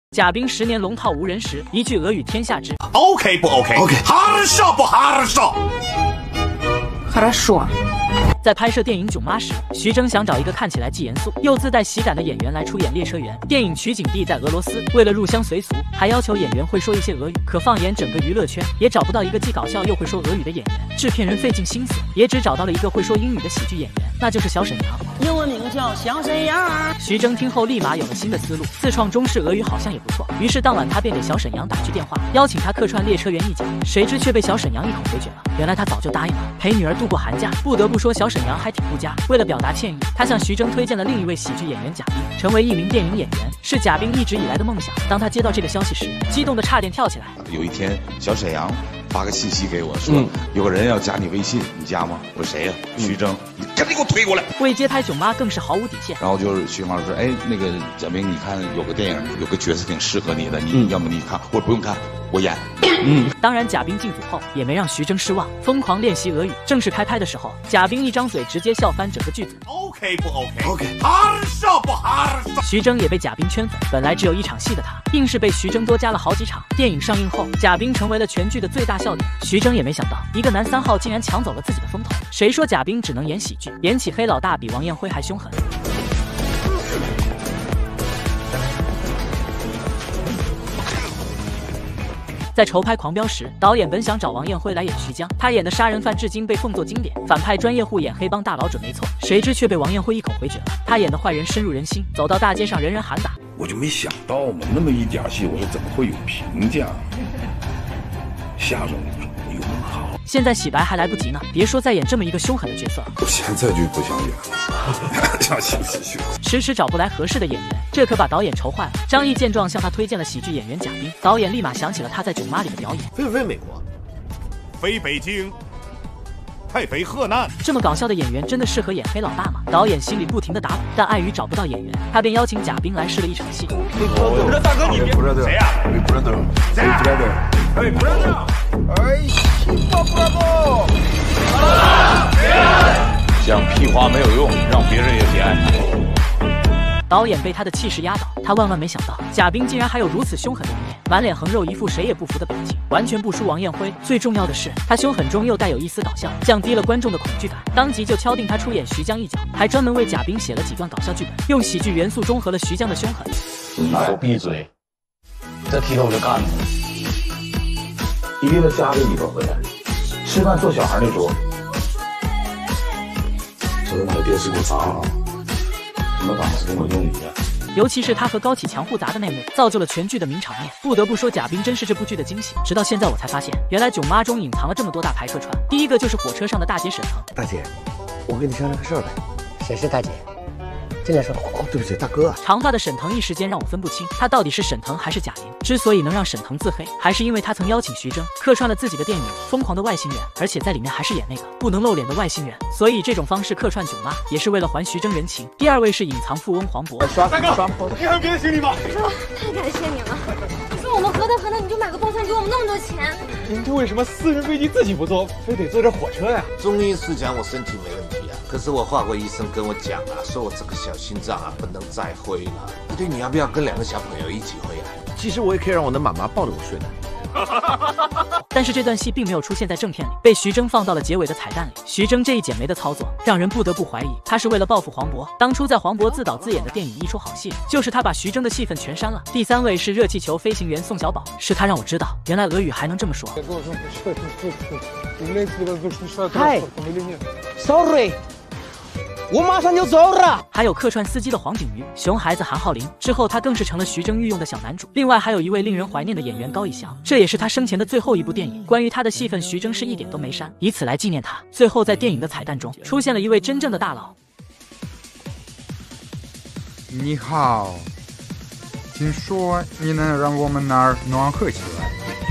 贾冰10年龙套无人时，一句俄语天下知。 OK 不 OK？OK， хорошо不хорошо？ хорошо。 在拍摄电影《囧妈》时，徐峥想找一个看起来既严肃又自带喜感的演员来出演列车员。电影取景地在俄罗斯，为了入乡随俗，还要求演员会说一些俄语。可放眼整个娱乐圈，也找不到一个既搞笑又会说俄语的演员。制片人费尽心思，也只找到了一个会说英语的喜剧演员，那就是小沈阳。 英文名叫小沈阳。 徐峥听后立马有了新的思路，自创中式俄语好像也不错。于是当晚他便给小沈阳打去电话，邀请他客串列车员一角。谁知却被小沈阳一口回绝了。原来他早就答应了陪女儿度过寒假。不得不说，小沈阳还挺顾家。为了表达歉意，他向徐峥推荐了另一位喜剧演员贾冰，成为一名电影演员是贾冰一直以来的梦想。当他接到这个消息时，激动的差点跳起来。 有一天，小沈阳发个信息给我说，有个人要加你微信，你加吗？我说谁呀？徐峥，你赶紧给我推过来。 为接拍囧妈更是毫无底线。 然后就是徐峥老师说，哎，那个贾冰，你看有个电影，有个角色挺适合你的，你要么你看，或者不用看，我演。 当然，贾冰进组后也没让徐峥失望，疯狂练习俄语。正式开拍的时候，贾冰一张嘴直接笑翻整个剧组。 OK 不 OK？OK， хорошо不хорошо？ 徐峥也被贾冰圈粉，本来只有1场戏的他，硬是被徐峥多加了好几场。电影上映后，贾冰成为了全剧的最大笑点。徐峥也没想到，一个男3号竟然抢走了自己的风头。谁说贾冰只能演喜剧？演起黑老大比王艳辉还凶狠。在筹拍《狂飙》时，导演本想找王艳辉来演徐江，他演的杀人犯至今被奉作经典，反派专业户演黑帮大佬准没错。谁知却被王艳辉一口回绝了。他演的坏人深入人心，走到大街上人人喊打。 我就没想到嘛，那么一点戏，我说怎么会有评价？下种永好。 现在洗白还来不及呢，别说再演这么一个凶狠的角色。 我现在就不想演了，想休息。 迟迟找不来合适的演员，这可把导演愁坏了。张译见状向他推荐了喜剧演员贾冰，导演立马想起了他在《囧妈》里的表演。 飞不飞美国？飞北京。太肥河南， 这么搞笑的演员真的适合演黑老大吗？导演心里不停的打鼓，但碍于找不到演员，他便邀请贾冰来试了一场戏。 大哥，你别谁呀？谁呀？ 讲屁话没有用，让别人也别爱你。 导演被他的气势压倒，他万万没想到贾冰竟然还有如此凶狠的一面，满脸横肉，一副谁也不服的表情，完全不输王艳辉。最重要的是，他凶狠中又带有一丝搞笑，降低了观众的恐惧感。当即就敲定他出演徐江一角，还专门为贾冰写了几段搞笑剧本，用喜剧元素中和了徐江的凶狠。 你给我闭嘴！这剃头就干了。一个家里边回来，吃饭坐小孩那桌，昨天把电视给我砸了。你们打是跟我用一样。 尤其是他和高启强互砸的那幕，造就了全剧的名场面。不得不说，贾冰真是这部剧的惊喜。直到现在我才发现，原来《囧妈》中隐藏了这么多大牌客串。第一个就是火车上的大姐沈腾。 大姐，我跟你商量个事儿呗。 谁是大姐？进来说。 哦，对不起，大哥。 长发的沈腾一时间让我分不清，他到底是沈腾还是贾玲。之所以能让沈腾自黑，还是因为他曾邀请徐峥客串了自己的电影《疯狂的外星人》，而且在里面还是演那个不能露脸的外星人。所以这种方式客串囧妈，也是为了还徐峥人情。第二位是隐藏富翁黄渤。 大哥，你还有别的行李吗？ 太感谢你了！你说我们何德何能，你就买个包餐给我们那么多钱？ 您这为什么私人飞机自己不坐，非得坐这火车呀？ 中医是讲我身体没问题啊，可是我华国医生跟我讲啊，说我这个小心脏啊不能再挥了。对，你要不要跟2个小朋友一起挥啊？ 其实我也可以让我的妈妈抱着我睡的。 但是这段戏并没有出现在正片里，被徐峥放到了结尾的彩蛋里。徐峥这一剪梅的操作，让人不得不怀疑他是为了报复黄渤。当初在黄渤自导自演的电影《一出好戏》，就是他把徐峥的戏份全删了。第3位是热气球飞行员宋小宝，是他让我知道原来俄语还能这么说。 嗨 ，sorry。我马上就走了。 还有客串司机的黄景瑜、熊孩子韩浩林，之后他更是成了徐峥御用的小男主。另外还有一位令人怀念的演员高以翔，这也是他生前的最后一部电影。关于他的戏份，徐峥是一点都没删，以此来纪念他。最后在电影的彩蛋中出现了一位真正的大佬。 你好，听说你能让我们那儿暖和起来？